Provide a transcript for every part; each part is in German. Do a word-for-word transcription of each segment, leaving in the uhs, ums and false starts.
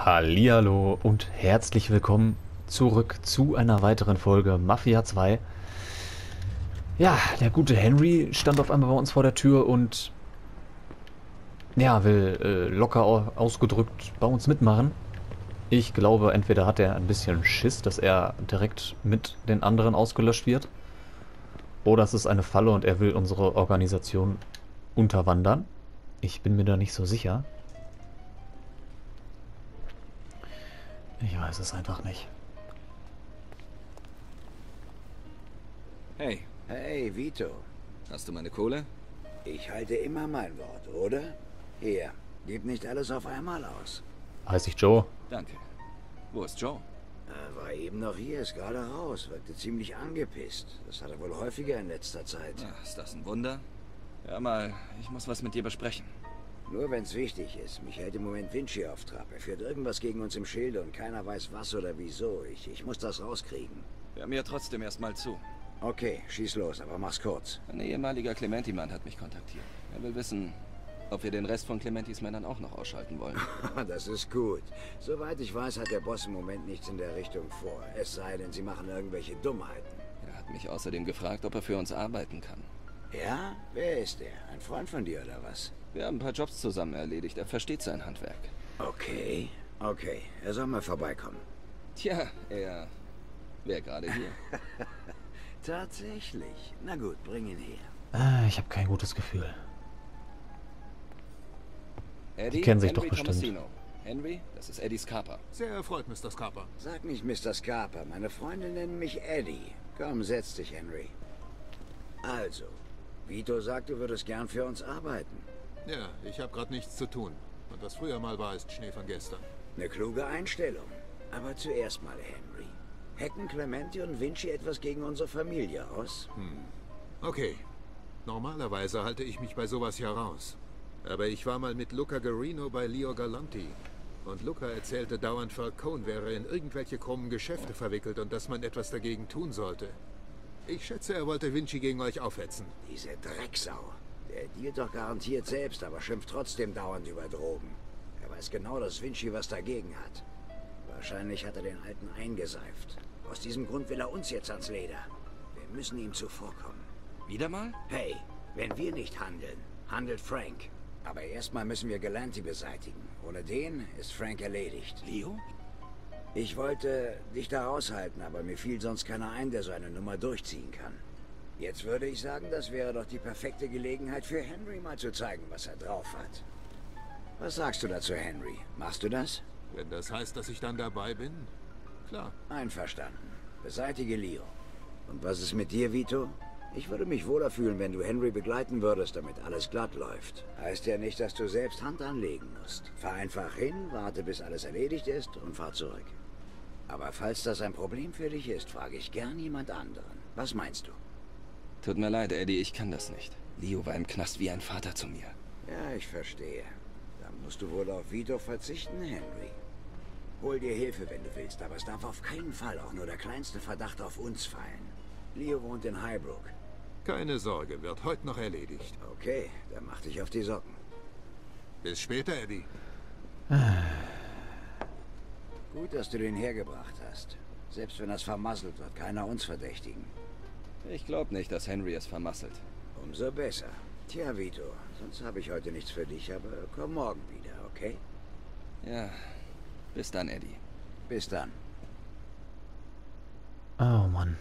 Hallihallo und herzlich willkommen zurück zu einer weiteren Folge Mafia zwei. Ja, der gute Henry stand auf einmal bei uns vor der Tür und ja, will äh, locker au- ausgedrückt bei uns mitmachen. Ich glaube, entweder hat er ein bisschen Schiss, dass er direkt mit den anderen ausgelöscht wird, oder es ist eine Falle und er will unsere Organisation unterwandern. Ich bin mir da nicht so sicher. Ich weiß es einfach nicht. Hey, Hey, Vito. hast du meine Kohle? Ich halte immer mein Wort, oder? Hier, gib nicht alles auf einmal aus. Heiß ich Joe? Danke. Wo ist Joe? Er war eben noch hier, ist gerade raus, wirkte ziemlich angepisst. Das hat er wohl häufiger in letzter Zeit. Ach, ist das ein Wunder? Hör mal, ich muss was mit dir besprechen. Nur wenn's wichtig ist. Mich hält im Moment Vinci auf Trab. Er führt irgendwas gegen uns im Schilde und keiner weiß was oder wieso. Ich, ich muss das rauskriegen. Hör mir trotzdem erstmal zu. Okay, schieß los, aber mach's kurz. Ein ehemaliger Clementi-Mann hat mich kontaktiert. Er will wissen, ob wir den Rest von Clementis Männern auch noch ausschalten wollen. Das ist gut. Soweit ich weiß, hat der Boss im Moment nichts in der Richtung vor. Es sei denn, sie machen irgendwelche Dummheiten. Er hat mich außerdem gefragt, ob er für uns arbeiten kann. Ja? Wer ist er? Ein Freund von dir oder was? Wir haben ein paar Jobs zusammen erledigt. Er versteht sein Handwerk. Okay, okay. Er soll mal vorbeikommen. Tja, er wäre gerade hier. Tatsächlich. Na gut, bring ihn her. Ah, ich habe kein gutes Gefühl. Eddie, kennen sich Henry doch bestimmt. Tomasino. Henry, das ist Eddie Scarpa. Sehr erfreut, Mister Scarpa. Sag nicht Mister Scarpa. Meine Freunde nennen mich Eddie. Komm, setz dich, Henry. Also, Vito sagt, du würdest gern für uns arbeiten. Ja, ich habe gerade nichts zu tun. Und was früher mal war, ist Schnee von gestern. Eine kluge Einstellung. Aber zuerst mal, Henry. Hacken Clementi und Vinci etwas gegen unsere Familie aus? Okay. Normalerweise halte ich mich bei sowas ja raus. Aber ich war mal mit Luca Guarino bei Leo Galanti. Und Luca erzählte dauernd, Falcone wäre in irgendwelche krummen Geschäfte verwickelt und dass man etwas dagegen tun sollte. Ich schätze, er wollte Vinci gegen euch aufhetzen. Diese Drecksau. Der dealt doch garantiert selbst, aber schimpft trotzdem dauernd über Drogen. Er weiß genau, dass Vinci was dagegen hat. Wahrscheinlich hat er den Alten eingeseift. Aus diesem Grund will er uns jetzt ans Leder. Wir müssen ihm zuvorkommen. Wieder mal? Hey, wenn wir nicht handeln, handelt Frank. Aber erstmal müssen wir Galanti beseitigen. Ohne den ist Frank erledigt. Leo? Ich wollte dich da raushalten, aber mir fiel sonst keiner ein, der so eine Nummer durchziehen kann. Jetzt würde ich sagen, das wäre doch die perfekte Gelegenheit für Henry mal zu zeigen, was er drauf hat. Was sagst du dazu, Henry? Machst du das? Wenn das heißt, dass ich dann dabei bin? Klar. Einverstanden. Beseitige Leo. Und was ist mit dir, Vito? Ich würde mich wohler fühlen, wenn du Henry begleiten würdest, damit alles glatt läuft. Heißt ja nicht, dass du selbst Hand anlegen musst. Fahr einfach hin, warte, bis alles erledigt ist und fahr zurück. Aber falls das ein Problem für dich ist, frage ich gern jemand anderen. Was meinst du? Tut mir leid, Eddie, ich kann das nicht. Leo war im Knast wie ein Vater zu mir. Ja, ich verstehe. Dann musst du wohl auf Vito verzichten, Henry. Hol dir Hilfe, wenn du willst, aber es darf auf keinen Fall auch nur der kleinste Verdacht auf uns fallen. Leo wohnt in Highbrook. Keine Sorge, wird heute noch erledigt. Okay, dann mach dich auf die Socken. Bis später, Eddie. Gut, dass du den hergebracht hast. Selbst wenn das vermasselt wird, keiner uns verdächtigen. Ich glaube nicht, dass Henry es vermasselt. Umso besser. Tja, Vito, sonst habe ich heute nichts für dich, aber komm morgen wieder, okay? Ja, bis dann, Eddie. Bis dann. Oh Mann.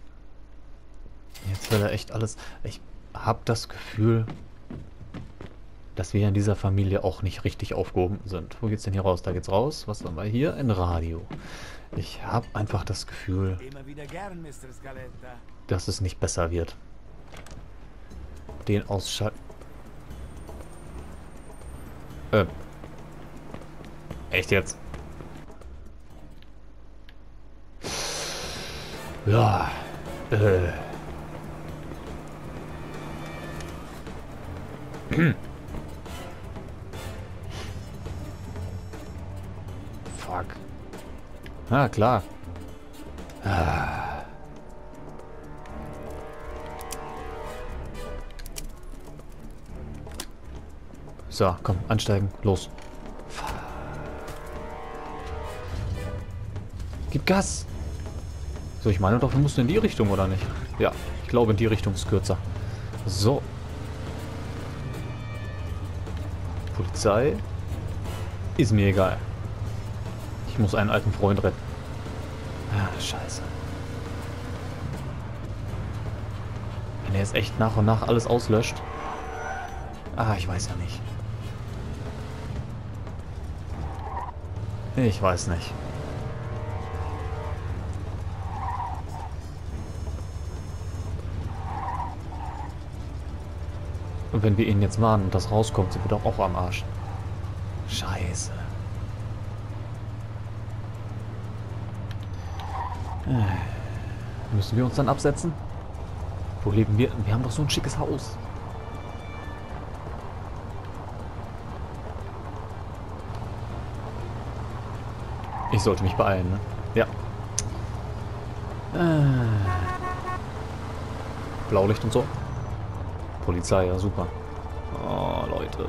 Jetzt will er echt alles... Ich habe das Gefühl, dass wir in dieser Familie auch nicht richtig aufgehoben sind. Wo geht's denn hier raus? Da geht's raus. Was haben wir hier? Ein Radio. Ich habe einfach das Gefühl, Immer wieder gern, Mister Scaletta. dass es nicht besser wird. Den ausschalten. Äh. Echt jetzt? Ja. Äh. Fuck. Ah, klar. Ah. So, komm, ansteigen, los. Gib Gas! So, ich meine doch, wir mussten in die Richtung, oder nicht? Ja, ich glaube, in die Richtung ist kürzer. So. Polizei. Ist mir egal. Ich muss einen alten Freund retten. Ah, scheiße. Wenn er jetzt echt nach und nach alles auslöscht. Ah, ich weiß ja nicht. Ich weiß nicht. Und wenn wir ihn jetzt warnen und das rauskommt, sind wir doch auch am Arsch. Scheiße. Äh. Müssen wir uns dann absetzen? Wo leben wir? Wir haben doch so ein schickes Haus. Ich sollte mich beeilen, ne? Ja. Äh. Blaulicht und so. Polizei, ja super. Oh, Leute.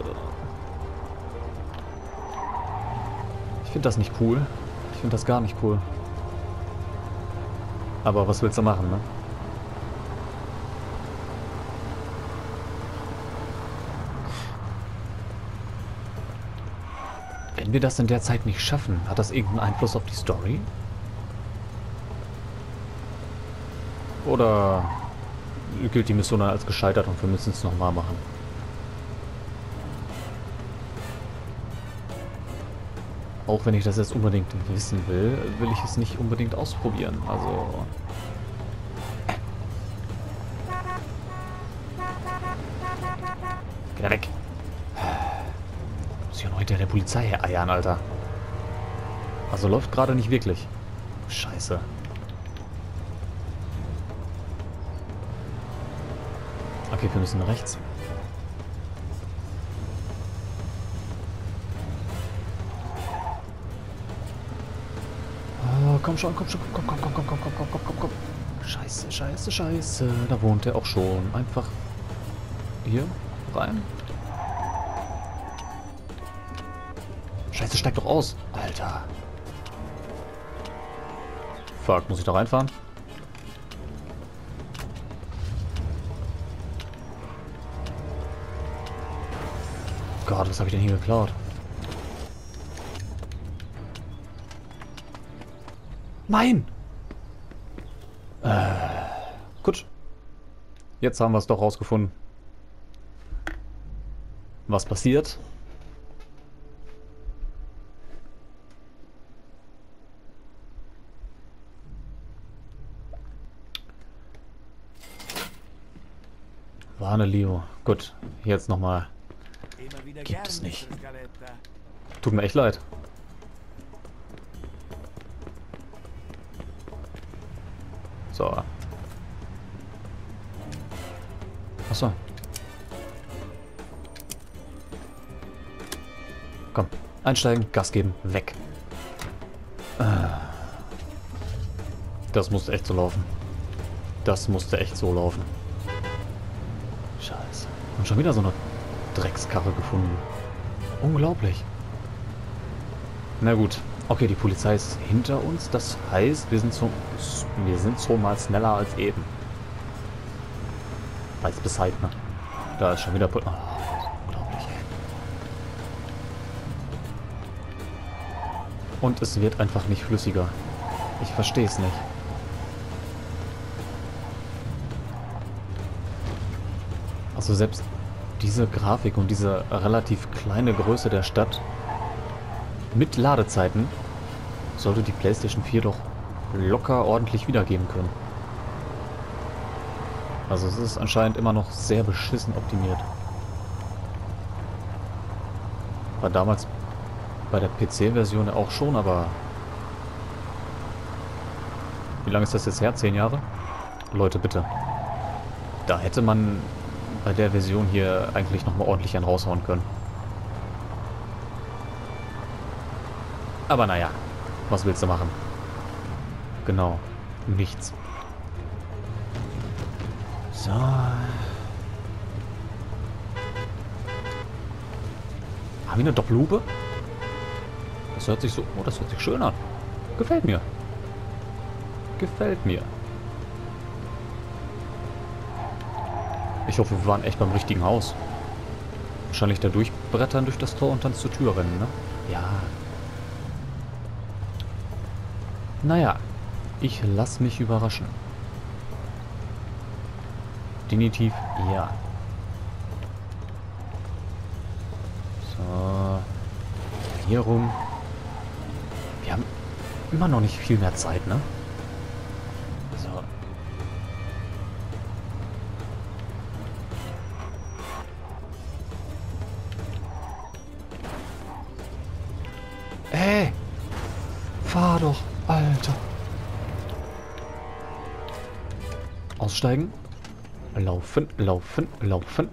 Ich finde das nicht cool. Ich finde das gar nicht cool. Aber was willst du machen, ne? Wenn wir das in der Zeit nicht schaffen, hat das irgendeinen Einfluss auf die Story? Oder gilt die Mission dann als gescheitert und wir müssen es nochmal machen? Auch wenn ich das jetzt unbedingt wissen will, will ich es nicht unbedingt ausprobieren. Also... Geh da weg! Muss ich ja noch hinter der Polizei hereiern, Alter. Also läuft gerade nicht wirklich. Scheiße. Okay, wir müssen rechts. Oh, komm schon, komm schon, komm, komm, komm, komm, komm, komm, komm, komm, komm, komm. Scheiße, scheiße, scheiße. Da wohnt er auch schon. Einfach hier rein. Scheiße, steig doch aus. Alter. Fuck, muss ich da reinfahren? Gott, was habe ich denn hier geklaut? Nein! Äh, gut. Jetzt haben wir es doch rausgefunden. Was passiert? Warne Leo. Gut, jetzt nochmal. Gibt es nicht. Tut mir echt leid. So. Achso. Komm, einsteigen, Gas geben, weg. Das musste echt so laufen. Das musste echt so laufen. Scheiße. Und schon wieder so eine Dreckskarre gefunden. Unglaublich. Na gut. Okay, die Polizei ist hinter uns. Das heißt, wir sind so, wir sind so mal schneller als eben. Weiß Bescheid, ne? Da ist schon wieder... Pol oh, unglaublich. Und es wird einfach nicht flüssiger. Ich verstehe es nicht. Also selbst diese Grafik und diese relativ kleine Größe der Stadt mit Ladezeiten sollte die PlayStation vier doch locker ordentlich wiedergeben können. Also es ist anscheinend immer noch sehr beschissen optimiert. War damals bei der P C-Version auch schon, aber... Wie lange ist das jetzt her? Zehn Jahre? Leute, bitte. Da hätte man bei der Version hier eigentlich nochmal ordentlich einen raushauen können. Aber naja, was willst du machen? Genau, nichts. So. Haben wir eine Doppelhupe? Das hört sich so... Oh, das hört sich schön an. Gefällt mir. gefällt mir. Ich hoffe, wir waren echt beim richtigen Haus. Wahrscheinlich da durchbrettern durch das Tor und dann zur Tür rennen, ne? Ja. Naja, ich lasse mich überraschen. Definitiv ja. So. Hier rum. Wir haben immer noch nicht viel mehr Zeit, ne? So. Ey! Fahr doch, Alter! Aussteigen. Laufen, laufen, laufen.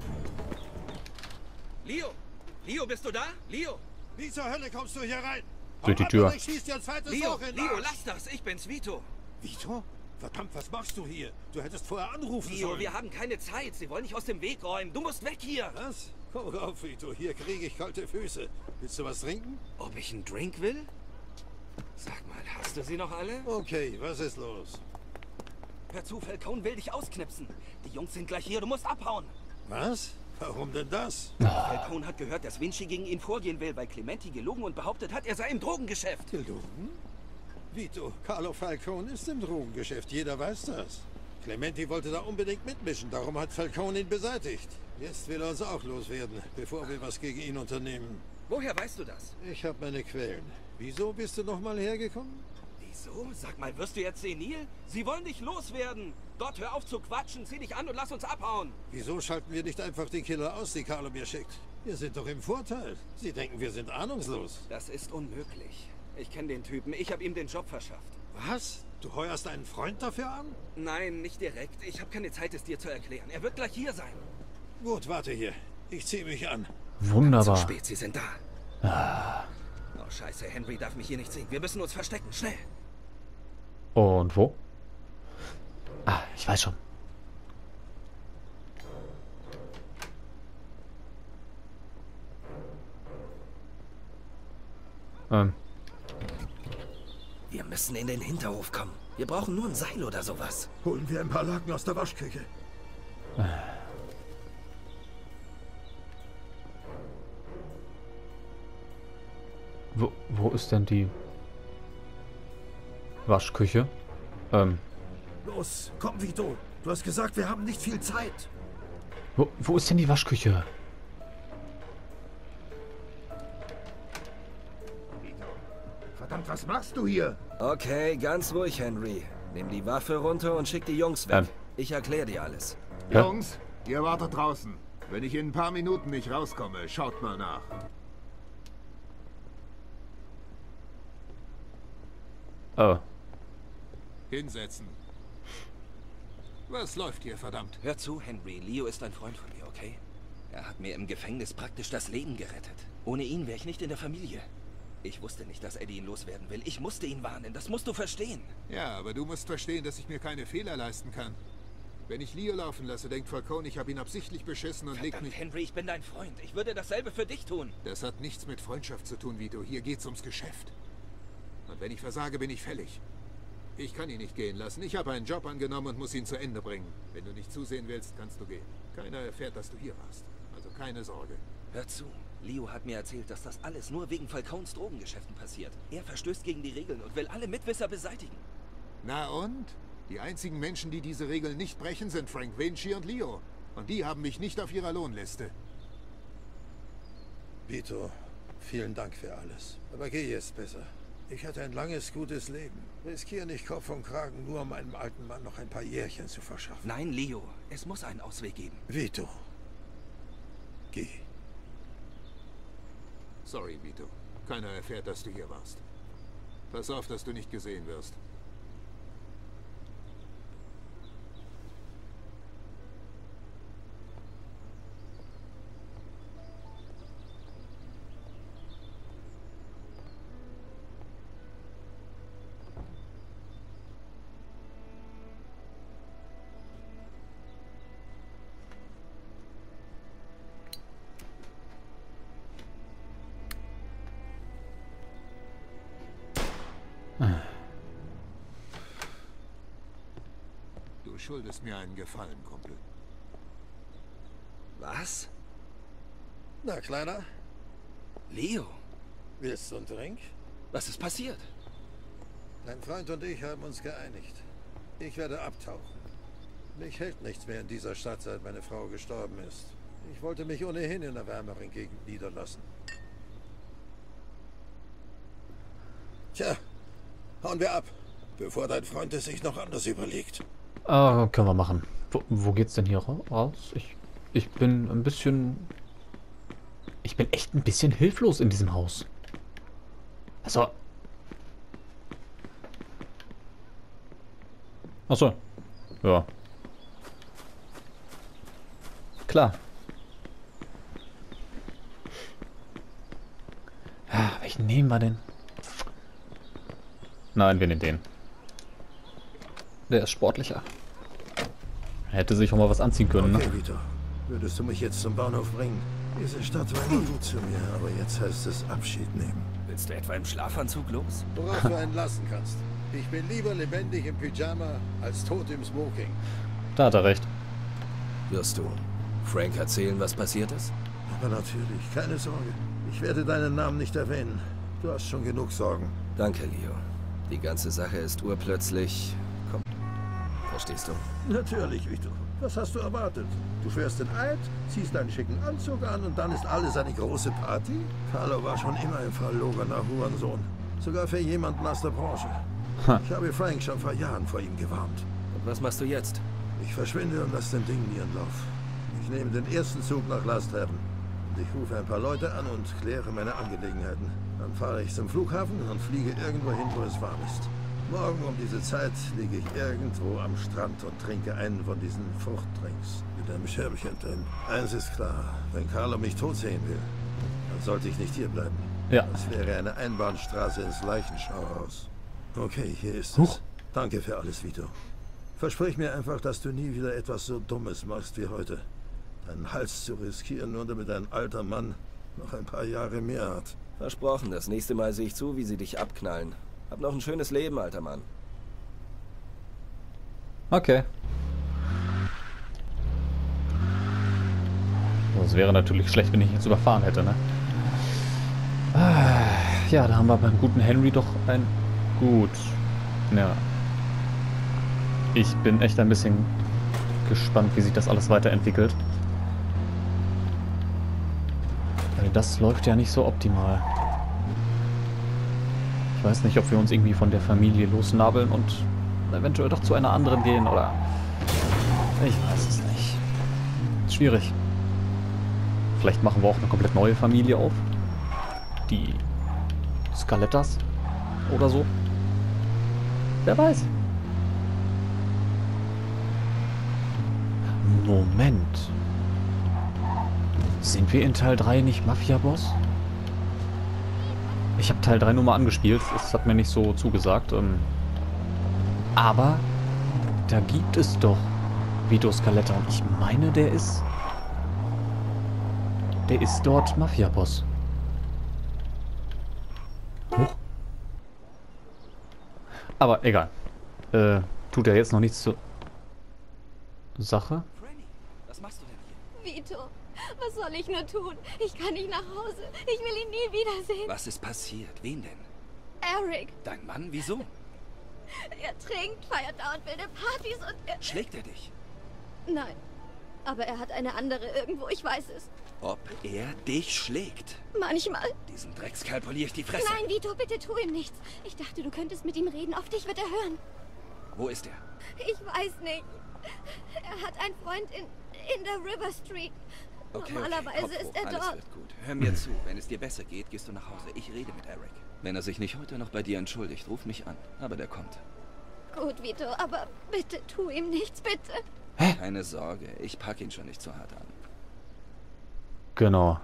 Leo! Leo, bist du da? Leo! Wie zur Hölle kommst du hier rein? Durch die Tür. Ich schieß dir ein zweites Leo, Loch in den Leo, Arsch. lass das! Ich bin's, Vito! Vito? Verdammt, was machst du hier? Du hättest vorher anrufen Leo, sollen. wir haben keine Zeit. Sie wollen dich aus dem Weg räumen. Du musst weg hier! Was? Komm rauf, Vito. Hier kriege ich kalte Füße. Willst du was trinken? Ob ich einen Drink will? Sag mal, hast du sie noch alle? Okay, was ist los? Per Zufall, Falcone will dich ausknipsen. Die Jungs sind gleich hier, du musst abhauen. Was? Warum denn das? Falcone hat gehört, dass Vinci gegen ihn vorgehen will, weil Clementi gelogen und behauptet hat, er sei im Drogengeschäft. Gelogen? Vito, Carlo Falcone ist im Drogengeschäft. Jeder weiß das. Clementi wollte da unbedingt mitmischen, darum hat Falcone ihn beseitigt. Jetzt will er uns auch loswerden, bevor wir was gegen ihn unternehmen. Woher weißt du das? Ich habe meine Quellen. Wieso bist du noch mal hergekommen? Wieso? Sag mal, wirst du jetzt senil? Sie wollen dich loswerden. Dort hör auf zu quatschen, zieh dich an und lass uns abhauen. Wieso schalten wir nicht einfach den Killer aus, die Carlo mir schickt? Wir sind doch im Vorteil. Sie denken, wir sind ahnungslos. Das ist unmöglich. Ich kenne den Typen, ich habe ihm den Job verschafft. Was? Du heuerst einen Freund dafür an? Nein, nicht direkt. Ich habe keine Zeit, es dir zu erklären. Er wird gleich hier sein. Gut, warte hier. Ich ziehe mich an. Zu Wunderbar. spät, sie sind da. Ah. Oh, scheiße, Henry darf mich hier nicht sehen. Wir müssen uns verstecken, schnell. Und wo? Ah, ich weiß schon. Ähm. Wir müssen in den Hinterhof kommen. Wir brauchen nur ein Seil oder sowas. Holen wir ein paar Laken aus der Waschküche. Wo, wo ist denn die Waschküche? Ähm. Los, komm, Vito. Du hast gesagt, wir haben nicht viel Zeit. Wo, wo ist denn die Waschküche? Verdammt, was machst du hier? Okay, ganz ruhig, Henry. Nimm die Waffe runter und schick die Jungs weg. Ähm. Ich erkläre dir alles. Ja. Jungs, ihr wartet draußen. Wenn ich in ein paar Minuten nicht rauskomme, schaut mal nach. Oh. Hinsetzen. Was läuft hier, verdammt? Hör zu, Henry. Leo ist ein Freund von mir, okay? Er hat mir im Gefängnis praktisch das Leben gerettet. Ohne ihn wäre ich nicht in der Familie. Ich wusste nicht, dass Eddie ihn loswerden will. Ich musste ihn warnen. Das musst du verstehen. Ja, aber du musst verstehen, dass ich mir keine Fehler leisten kann. Wenn ich Leo laufen lasse, denkt Falcone, ich habe ihn absichtlich beschissen und legt Verdammt, mich... Henry, ich bin dein Freund. Ich würde dasselbe für dich tun. Das hat nichts mit Freundschaft zu tun, Vito. Hier geht's ums Geschäft. Und wenn ich versage, bin ich fällig. Ich kann ihn nicht gehen lassen. Ich habe einen Job angenommen und muss ihn zu Ende bringen. Wenn du nicht zusehen willst, kannst du gehen. Keiner erfährt, dass du hier warst. Also keine Sorge. Hör zu. Leo hat mir erzählt, dass das alles nur wegen Falcones Drogengeschäften passiert. Er verstößt gegen die Regeln und will alle Mitwisser beseitigen. Na und? Die einzigen Menschen, die diese Regeln nicht brechen, sind Frank Vinci und Leo. Und die haben mich nicht auf ihrer Lohnliste. Vito, vielen Dank für alles. Aber geh jetzt besser. Ich hatte ein langes, gutes Leben. Riskiere nicht Kopf und Kragen, nur um meinem alten Mann noch ein paar Jährchen zu verschaffen. Nein, Leo. Es muss einen Ausweg geben. Vito, geh. Sorry, Vito. Keiner erfährt, dass du hier warst. Pass auf, dass du nicht gesehen wirst. schuldest mir einen Gefallen, Kumpel. Was? Na, Kleiner, Leo, willst du einen Drink? was ist passiert? Dein Freund und ich haben uns geeinigt. Ich werde abtauchen. Mich hält nichts mehr in dieser Stadt, seit meine Frau gestorben ist. Ich wollte mich ohnehin in einer wärmeren Gegend niederlassen. Tja, hauen wir ab, bevor dein Freund es sich noch anders überlegt. Ah, können wir machen. Wo, wo geht's denn hier ra- raus? Ich, ich bin ein bisschen... Ich bin echt ein bisschen hilflos in diesem Haus. Also... Achso. Ja. Klar. Ah, welchen nehmen wir denn? Nein, wir nehmen den. Der ist sportlicher. Hätte sich auch mal was anziehen können, Okay, ne? Vito. Würdest du mich jetzt zum Bahnhof bringen? Diese Stadt war nie gut zu mir, aber jetzt heißt es Abschied nehmen. Willst du etwa im Schlafanzug los? Worauf du einen lassen kannst. Ich bin lieber lebendig im Pyjama als tot im Smoking. Da hat er recht. Wirst du Frank erzählen, was passiert ist? Aber natürlich, keine Sorge. Ich werde deinen Namen nicht erwähnen. Du hast schon genug Sorgen. Danke, Leo. Die ganze Sache ist urplötzlich... Komm. Verstehst du? Natürlich, Vito. Was hast du erwartet? Du fährst den Eid, ziehst deinen schicken Anzug an und dann ist alles eine große Party? Carlo war schon immer ein verlogener Hurensohn. Sogar für jemanden aus der Branche. Ha. Ich habe Frank schon vor Jahren vor ihm gewarnt. Und was machst du jetzt? Ich verschwinde und lasse den Dingen ihren Lauf. Ich nehme den ersten Zug nach Last Haven. Und ich rufe ein paar Leute an und kläre meine Angelegenheiten. Dann fahre ich zum Flughafen und fliege irgendwo hin, wo es warm ist. Morgen um diese Zeit liege ich irgendwo am Strand und trinke einen von diesen Fruchtdrinks mit einem Schirmchen drin. Eins ist klar, wenn Carlo mich tot sehen will, dann sollte ich nicht hier bleiben. Ja. Das wäre eine Einbahnstraße ins Leichenschauhaus. Okay, hier ist es. Huch. Danke für alles, Vito. Versprich mir einfach, dass du nie wieder etwas so Dummes machst wie heute. Deinen Hals zu riskieren, nur damit ein alter Mann noch ein paar Jahre mehr hat. Versprochen, das nächste Mal sehe ich zu, wie sie dich abknallen. Hab noch ein schönes Leben, alter Mann. Okay. Das wäre natürlich schlecht, wenn ich ihn jetzt überfahren hätte, ne? Ah, ja, da haben wir beim guten Henry doch ein... Gut. Ja. Ich bin echt ein bisschen gespannt, wie sich das alles weiterentwickelt. Weil das läuft ja nicht so optimal. Ich weiß nicht, ob wir uns irgendwie von der Familie losnabeln und eventuell doch zu einer anderen gehen, oder... Ich weiß es nicht. Ist schwierig. Vielleicht machen wir auch eine komplett neue Familie auf. Die Scalettas oder so. Wer weiß. Moment. Sind wir in Teil drei nicht Mafia-Boss? Ich habe Teil drei nur mal angespielt. Das hat mir nicht so zugesagt. Ähm, aber da gibt es doch Vito Scaletta. Und ich meine, der ist... Der ist dort Mafia-Boss. Huch. Aber egal. Äh, tut ja jetzt noch nichts zur Sache. Franny, was machst du denn hier? Vito, was soll ich nur tun? Ich kann nicht nach Hause. Ich will ihn nie wiedersehen. Was ist passiert? Wen denn? Eric, Dein Mann? Wieso? er trinkt, feiert dauernd wilde Partys und er... Schlägt er dich? Nein, aber er hat eine andere irgendwo, ich weiß es. Ob er dich schlägt? Manchmal. Diesen Dreckskerl poliere ich die Fresse. Nein, Vito, bitte tu ihm nichts. Ich dachte, du könntest mit ihm reden. Auf dich wird er hören. Wo ist er? Ich weiß nicht. Er hat einen Freund in, in der River Street. Okay, Normalerweise okay. Kopf ist hoch. er Alles dort. wird gut. Hör mir zu. Wenn es dir besser geht, gehst du nach Hause. Ich rede mit Eric. Wenn er sich nicht heute noch bei dir entschuldigt, ruf mich an. Aber der kommt. Gut, Vito, aber bitte tu ihm nichts, bitte. Keine Sorge, ich pack ihn schon nicht zu hart an. Genau.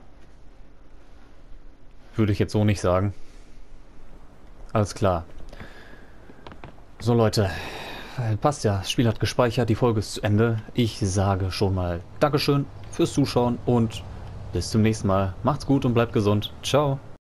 Würde ich jetzt so nicht sagen. Alles klar. So, Leute. Passt ja. Das Spiel hat gespeichert. Die Folge ist zu Ende. Ich sage schon mal Dankeschön fürs Zuschauen und bis zum nächsten Mal. Macht's gut und bleibt gesund. Ciao.